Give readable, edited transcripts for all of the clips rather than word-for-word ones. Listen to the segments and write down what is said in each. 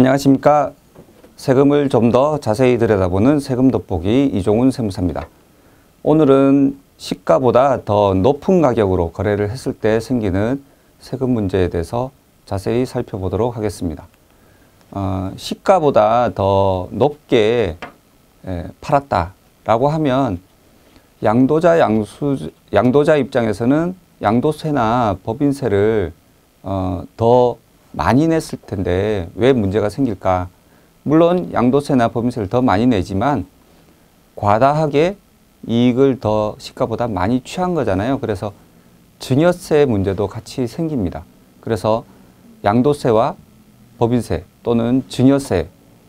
안녕하십니까. 세금을 좀 더 자세히 들여다보는 세금 돋보기 이종훈 세무사입니다. 오늘은 시가보다 더 높은 가격으로 거래를 했을 때 생기는 세금 문제에 대해서 자세히 살펴보도록 하겠습니다. 시가보다 더 높게 팔았다라고 하면 양도자 입장에서는 양도세나 법인세를 더 많이 냈을 텐데 왜 문제가 생길까? 물론 양도세나 법인세를 더 많이 내지만 과다하게 이익을 더 시가보다 많이 취한 거잖아요. 그래서 증여세 문제도 같이 생깁니다. 그래서 양도세와 법인세 또는 증여세의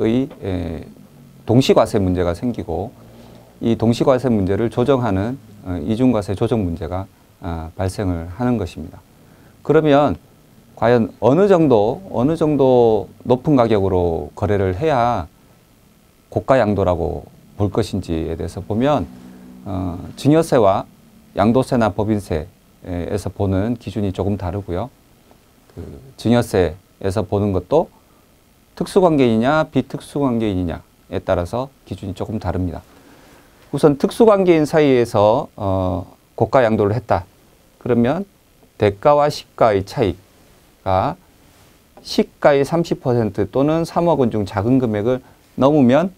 동시과세 문제가 생기고 이 동시과세 문제를 조정하는 이중과세 조정 문제가 발생을 하는 것입니다. 그러면 과연 어느 정도 높은 가격으로 거래를 해야 고가 양도라고 볼 것인지에 대해서 보면 증여세와 양도세나 법인세에서 보는 기준이 조금 다르고요. 증여세에서 보는 것도 특수관계인이냐 비특수관계인이냐에 따라서 기준이 조금 다릅니다. 우선 특수관계인 사이에서 고가 양도를 했다. 그러면 대가와 시가의 차이가 시가의 30% 또는 3억 원 중 작은 금액을 넘으면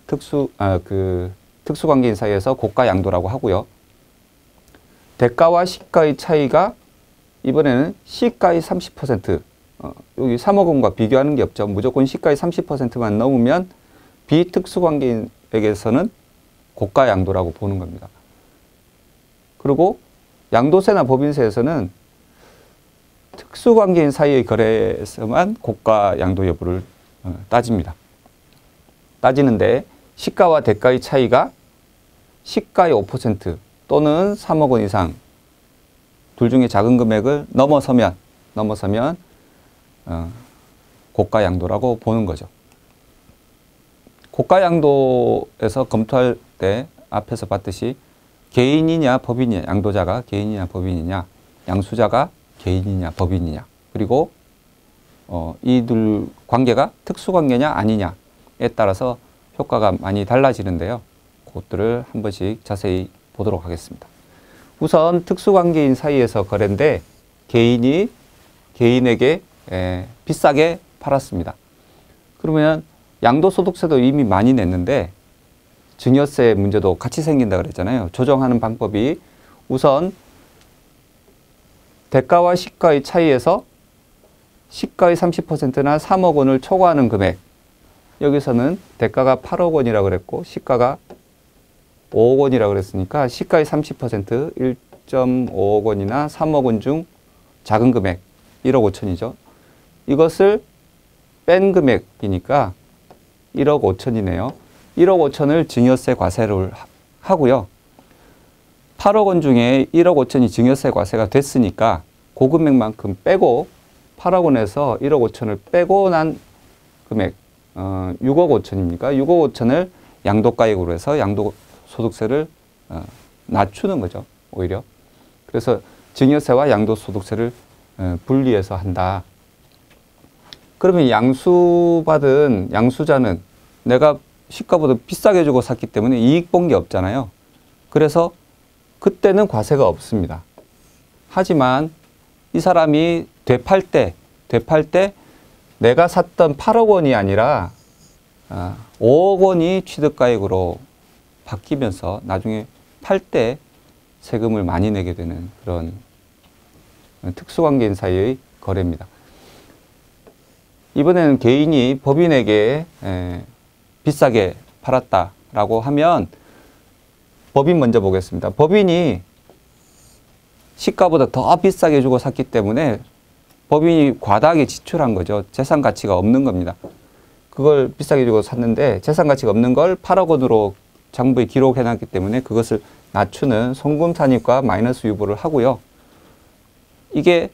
특수관계인 사이에서 고가 양도라고 하고요. 대가와 시가의 차이가 이번에는 시가의 30%, 여기 3억 원과 비교하는 게 없죠. 무조건 시가의 30%만 넘으면 비특수관계인에게서는 고가 양도라고 보는 겁니다. 그리고 양도세나 법인세에서는 특수관계인 사이의 거래에서만 고가 양도 여부를 따집니다. 따지는데 시가와 대가의 차이가 시가의 5% 또는 3억 원 이상 둘 중에 작은 금액을 넘어서면 고가 양도라고 보는 거죠. 고가 양도에서 검토할 때 앞에서 봤듯이 개인이냐 법인이냐, 양도자가 개인이냐 법인이냐, 양수자가 개인이냐 법인이냐, 그리고 이들 관계가 특수관계냐 아니냐에 따라서 효과가 많이 달라지는데요. 그것들을 한 번씩 자세히 보도록 하겠습니다. 우선 특수관계인 사이에서 거래인데 개인이 개인에게 비싸게 팔았습니다. 그러면 양도소득세도 이미 많이 냈는데 증여세 문제도 같이 생긴다 그랬잖아요. 조정하는 방법이 우선 대가와 시가의 차이에서 시가의 30%나 3억 원을 초과하는 금액, 여기서는 대가가 8억 원이라고 그랬고 시가가 5억 원이라고 그랬으니까 시가의 30% 1.5억 원이나 3억 원 중 작은 금액 1억 5천이죠. 이것을 뺀 금액이니까 1억 5천이네요. 1억 5천을 증여세 과세를 하고요. 8억 원 중에 1억 5천이 증여세 과세가 됐으니까 그 금액만큼 빼고 8억 원에서 1억 5천을 빼고 난 금액 6억 5천입니까? 6억 5천을 양도가액으로 해서 양도소득세를 낮추는 거죠. 오히려. 그래서 증여세와 양도소득세를 분리해서 한다. 그러면 양수자는 내가 시가보다 비싸게 주고 샀기 때문에 이익 본 게 없잖아요. 그래서 그때는 과세가 없습니다. 하지만 이 사람이 되팔 때 내가 샀던 8억 원이 아니라 5억 원이 취득가액으로 바뀌면서 나중에 팔 때 세금을 많이 내게 되는 그런 특수관계인 사이의 거래입니다. 이번에는 개인이 법인에게 비싸게 팔았다라고 하면 법인 먼저 보겠습니다. 법인이 시가보다 더 비싸게 주고 샀기 때문에 법인이 과다하게 지출한 거죠. 재산 가치가 없는 겁니다. 그걸 비싸게 주고 샀는데 재산 가치가 없는 걸 8억 원으로 장부에 기록해 놨기 때문에 그것을 낮추는 송금산입과 마이너스 유보를 하고요. 이게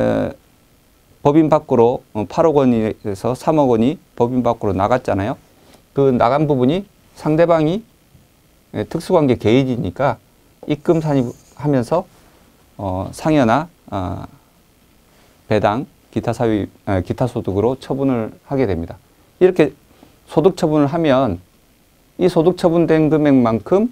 법인 밖으로 8억 원에서 3억 원이 법인 밖으로 나갔잖아요. 그 나간 부분이 상대방이 특수관계 개인이니까 입금 산입하면서 상여나 배당, 기타 소득으로 처분을 하게 됩니다. 이렇게 소득 처분을 하면 이 소득 처분된 금액만큼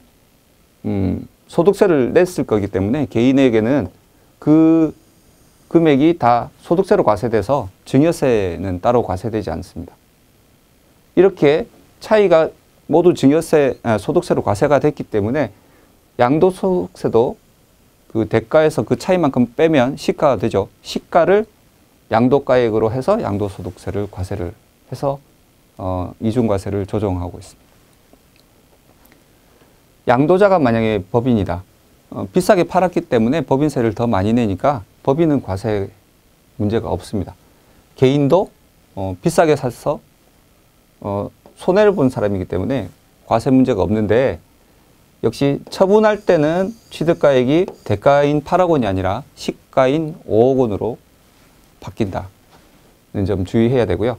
소득세를 냈을 거기 때문에 개인에게는 그 금액이 다 소득세로 과세돼서 증여세는 따로 과세되지 않습니다. 이렇게 차이가 모두 소득세로 과세가 됐기 때문에 양도소득세도 그 대가에서 그 차이만큼 빼면 시가가 되죠. 시가를 양도가액으로 해서 양도소득세를 과세를 해서 이중과세를 조정하고 있습니다. 양도자가 만약에 법인이다. 비싸게 팔았기 때문에 법인세를 더 많이 내니까 법인은 과세 문제가 없습니다. 개인도 비싸게 사서 손해를 본 사람이기 때문에 과세 문제가 없는데 역시 처분할 때는 취득가액이 대가인 8억 원이 아니라 시가인 5억 원으로 바뀐다는 점 주의해야 되고요.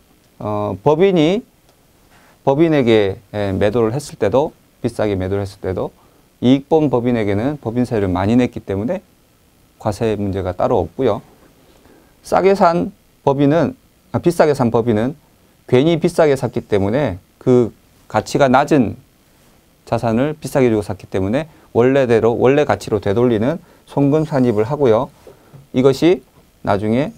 법인에게 매도를 했을 때도 비싸게 매도를 했을 때도 이익 본 법인에게는 법인세를 많이 냈기 때문에 과세 문제가 따로 없고요. 비싸게 산 법인은 괜히 비싸게 샀기 때문에 그 가치가 낮은 자산을 비싸게 주고 샀기 때문에 원래 가치로 되돌리는 송금 산입을 하고요. 이것이 나중이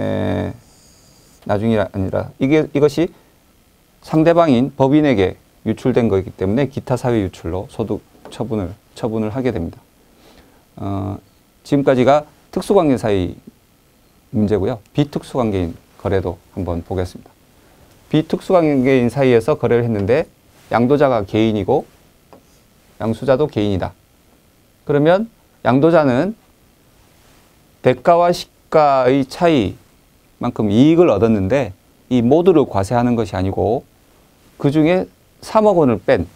아니라 이것이 상대방인 법인에게 유출된 거기 때문에 기타 사회 유출로 소득 처분을 하게 됩니다. 지금까지가 특수관계 사이 문제고요. 비특수관계인 거래도 한번 보겠습니다. 비특수관계인 사이에서 거래를 했는데 양도자가 개인이고 양수자도 개인이다. 그러면 양도자는 대가와 시가의 차이만큼 이익을 얻었는데 이 모두를 과세하는 것이 아니고 그 중에 3억 원을 뺀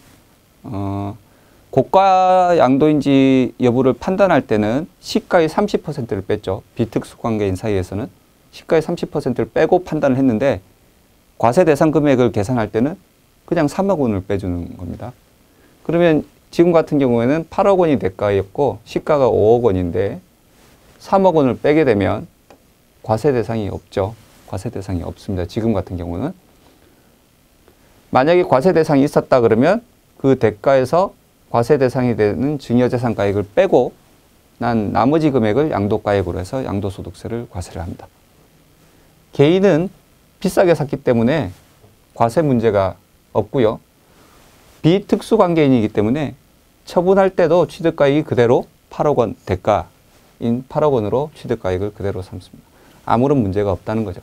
고가 양도인지 여부를 판단할 때는 시가의 30%를 뺐죠. 비특수관계인 사이에서는 시가의 30%를 빼고 판단을 했는데 과세 대상 금액을 계산할 때는 그냥 3억 원을 빼주는 겁니다. 그러면 지금 같은 경우에는 8억 원이 대가였고 시가가 5억 원인데 3억 원을 빼게 되면 과세 대상이 없죠. 과세 대상이 없습니다. 지금 같은 경우는. 만약에 과세 대상이 있었다 그러면 그 대가에서 과세 대상이 되는 증여재산가액을 빼고 난 나머지 금액을 양도가액으로 해서 양도소득세를 과세를 합니다. 개인은 비싸게 샀기 때문에 과세 문제가 없고요. 비특수관계인이기 때문에 처분할 때도 취득가액이 그대로 8억 원, 대가인 8억 원으로 취득가액을 그대로 삼습니다. 아무런 문제가 없다는 거죠.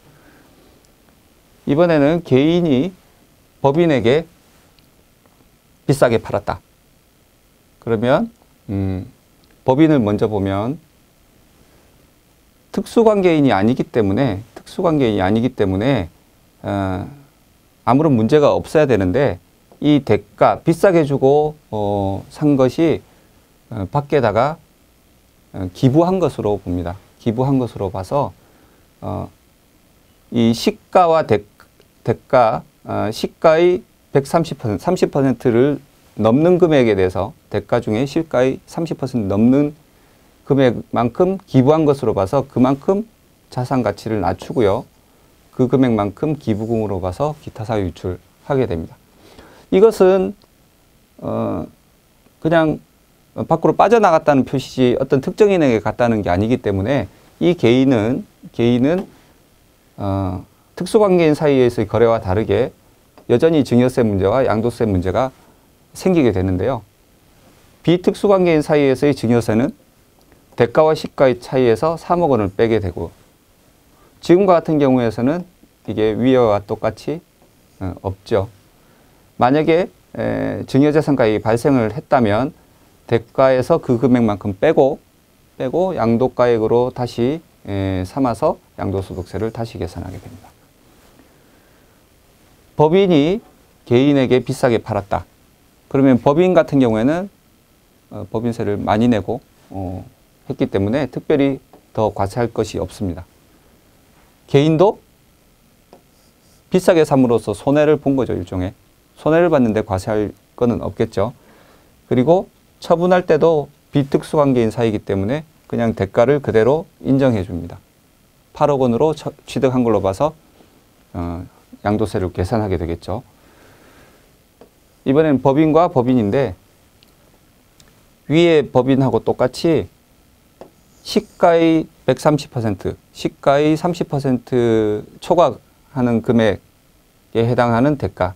이번에는 개인이 법인에게 비싸게 팔았다. 그러면 법인을 먼저 보면 특수관계인이 아니기 때문에 아무런 문제가 없어야 되는데 이 대가 비싸게 주고 산 것이 밖에다가 기부한 것으로 봅니다. 기부한 것으로 봐서 이 시가와 대가 시가의 130%, 30%를 넘는 금액에 대해서 대가 중에 시가의 30% 넘는 금액만큼 기부한 것으로 봐서 그만큼 자산 가치를 낮추고요. 그 금액만큼 기부금으로 봐서 기타 사유 유출하게 됩니다. 이것은 그냥 밖으로 빠져나갔다는 표시지 어떤 특정인에게 갔다는 게 아니기 때문에 이 개인은 특수관계인 사이에서의 거래와 다르게 여전히 증여세 문제와 양도세 문제가 생기게 되는데요. 비특수관계인 사이에서의 증여세는 대가와 시가의 차이에서 3억 원을 빼게 되고 지금과 같은 경우에서는 이게 위와 똑같이 없죠. 만약에 증여재산가액이 발생을 했다면 대가에서 그 금액만큼 빼고 양도가액으로 다시 삼아서 양도소득세를 다시 계산하게 됩니다. 법인이 개인에게 비싸게 팔았다. 그러면 법인 같은 경우에는 법인세를 많이 내고 했기 때문에 특별히 더 과세할 것이 없습니다. 개인도 비싸게 삼으로써 손해를 본 거죠. 일종의. 손해를 봤는데 과세할 거는 없겠죠. 그리고 처분할 때도 비특수관계인 사이이기 때문에 그냥 대가를 그대로 인정해 줍니다. 8억 원으로 취득한 걸로 봐서 양도세를 계산하게 되겠죠. 이번엔 법인과 법인인데 위에 법인하고 똑같이 시가의 130%, 시가의 30% 초과하는 금액에 해당하는 대가.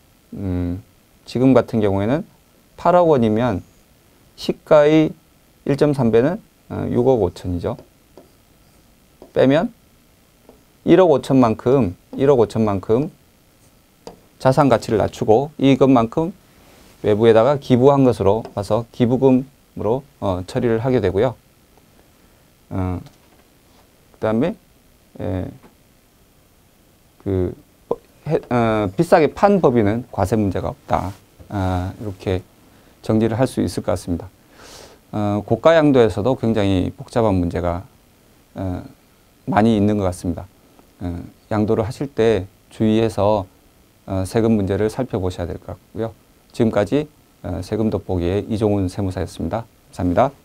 지금 같은 경우에는 8억 원이면 시가의 1.3배는 6억 5천이죠. 빼면 1억 5천만큼 자산 가치를 낮추고 이것만큼 외부에다가 기부한 것으로 봐서 기부금으로 처리를 하게 되고요. 그다음에 비싸게 판 법인은 과세 문제가 없다. 이렇게 정리를 할 수 있을 것 같습니다. 고가 양도에서도 굉장히 복잡한 문제가 많이 있는 것 같습니다. 양도를 하실 때 주의해서 세금 문제를 살펴보셔야 될 것 같고요. 지금까지 세금 돋보기의 이종훈 세무사였습니다. 감사합니다.